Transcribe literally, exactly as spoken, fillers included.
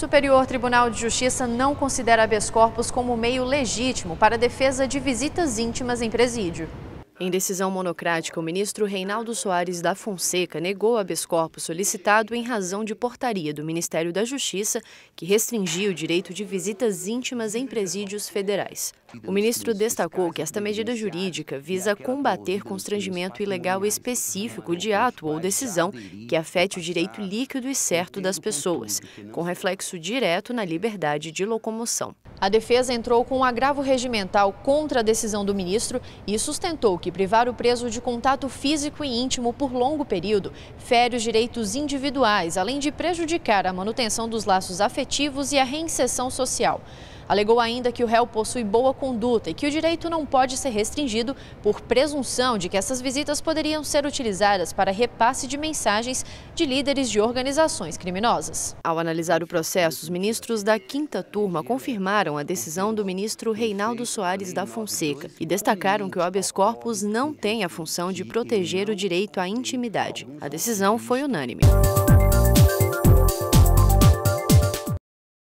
Superior Tribunal de Justiça não considera habeas corpus como meio legítimo para a defesa de visitas íntimas em presídio. Em decisão monocrática, o ministro Reinaldo Soares da Fonseca negou o habeas corpus solicitado em razão de portaria do Ministério da Justiça, que restringia o direito de visitas íntimas em presídios federais. O ministro destacou que esta medida jurídica visa combater constrangimento ilegal específico de ato ou decisão que afete o direito líquido e certo das pessoas, com reflexo direto na liberdade de locomoção. A defesa entrou com um agravo regimental contra a decisão do ministro e sustentou que privar o preso de contato físico e íntimo por longo período fere os direitos individuais, além de prejudicar a manutenção dos laços afetivos e a reinserção social. Alegou ainda que o réu possui boa conduta e que o direito não pode ser restringido por presunção de que essas visitas poderiam ser utilizadas para repasse de mensagens de líderes de organizações criminosas. Ao analisar o processo, os ministros da quinta turma confirmaram a decisão do ministro Reinaldo Soares da Fonseca e destacaram que o habeas corpus não tem a função de proteger o direito à intimidade. A decisão foi unânime.